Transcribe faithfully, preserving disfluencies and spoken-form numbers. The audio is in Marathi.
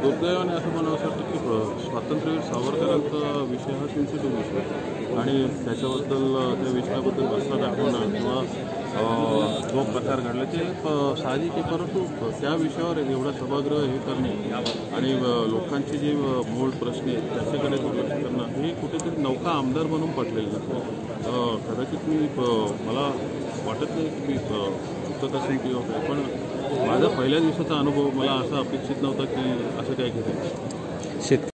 दुर्दैवाने असं म्हणावं असं वाटतं की स्वातंत्र्यवीर सावरकरांचा विषय हा सेन्सिटिव्ह विषय आणि त्याच्याबद्दल त्या विषयाबद्दल रस्ता दाखवणं किंवा जो प्रकार घडला ते साहजिक आहे, परंतु त्या विषयावर एवढा सभागृह हे करणे आणि लोकांचे जे मूळ प्रश्न आहेत त्याच्याकडे दुर्लक्ष करणं हे कुठेतरी नौका आमदार म्हणून पडलेलं नसतं. कदाचित मी मला वाटत नाही की मी चुकत असेल किंवा काय, पण माझा पहिल्या दिवसाचा अनुभव मला असा अपेक्षित नव्हता की असं काय घडेल.